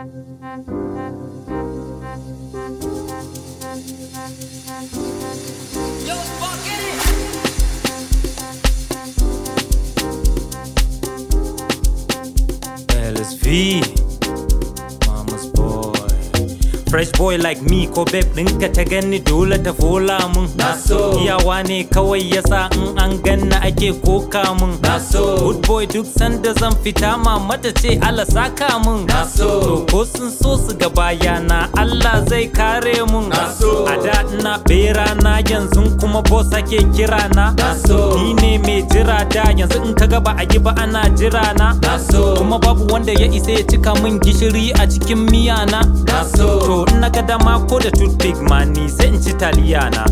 LSV, mama's boy. Fresh boy like me ko babe ɗinka ta gani dole ta fola mun. Iyawa ne kawai yasa in an ganna ake koka mun. Good boy duk sanda zan fita mama ta ce Allah saka mun. To ko sun so su ga bayana Allah zai kare mun. A da ina bera na yanzu kuma boss ake kira na. Ni ne mai jira da yanzu in kaga ba a yi ba ana jira na. Kuma babu wanda ya isa ya cika min gishiri a cikin miya na. To in naga dama ko da toothpick ma ni sai in ci taliya na.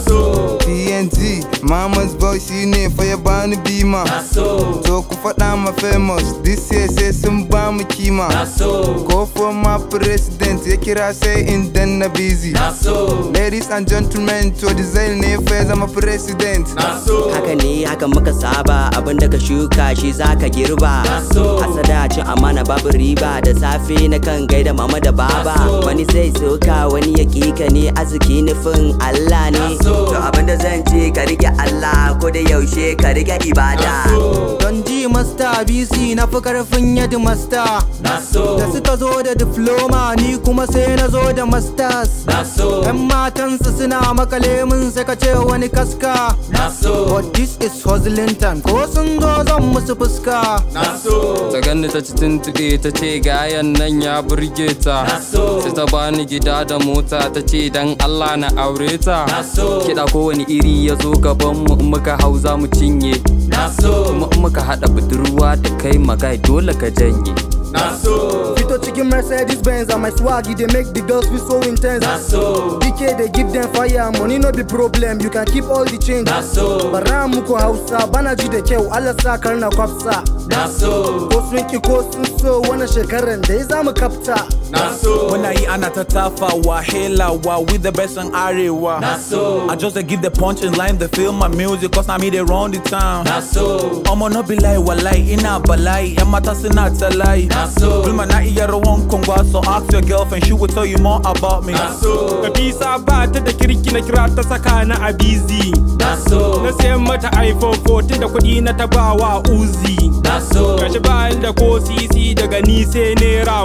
TNT, mama's boy shine fa ya bani bima. To ku faɗa ma famous, this year sai sun ba mu kima. Ko for my president ya kira sai in danna busy. Ladies and gentlemen, to Diesel ne fa ya zama president. Haka ne haka muka saba, abinda ka shuka shi zaka girba. Hasada cin amana babu riba, da safe na kan gaida mama da baba. Wani sai soka wani ya kika ne, arziki nufin Allah ne. To abinda zan ce ka rike Allah, ko da yaushe ka rike ibada. Don ji master BC na fi karfin yadda master. Da suka zo da diploma ni kuma sai na zo da masters. Yan matansu suna makale mun sai ka ce wani kaska. But this is hustling time, ko sun zo zan musu fuska. Ta ganni ta ci tuntuɗe ta ce gayan nan ya burge ta. Sai ta bani gida da mota ta ce dan Allah na aure ta. Kiɗa kowane iri ya zo gaban mu in muka hau za mu cinye. Kuma in muka haɗa budurwa da kai magai dole ka janye. Fito cikin Mercedes Benz and my swaggy, they make the girls feel so intense. DK they give them fire, money no be problem, you can keep all the change. Bara muku Hausa, bana ji da kyau, Allah sa karna kwafsa. Ko sun ki ko sun so wannan shekaran da ya zamu kafta. When yi ana ta tafawa, helawa, with the best in Arewa. I just give the punch in line, they feel my music, cause now me they run the town. I'ma no be like walai, ina balai, yan mata suna ta lai. Bulma na iya rawan kongwa, so ask your girlfriend, she will tell you more about me. Kabisa ba ta da kirki na kira ta saka na a busy. Na sayan mata iPhone 14 da kuɗi na tabawa Uzi. Gashi bayan da ko sisi daga ni sai naira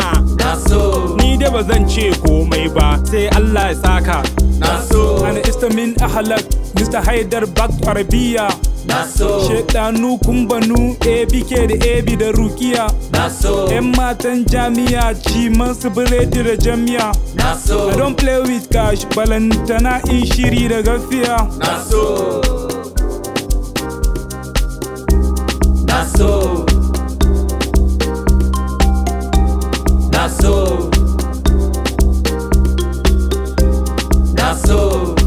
10. Ni da ba zan ce komai ba sai Allah ya saka. Ana istamin ahalak Mr. Haidar Bak Arabiya. Shedanu kumbanu ABK da AB da Rukiya. Yan matan jami'a ciman su biredi da jami'a. I don't play with cash, balantana in shiri da gafiya. Naso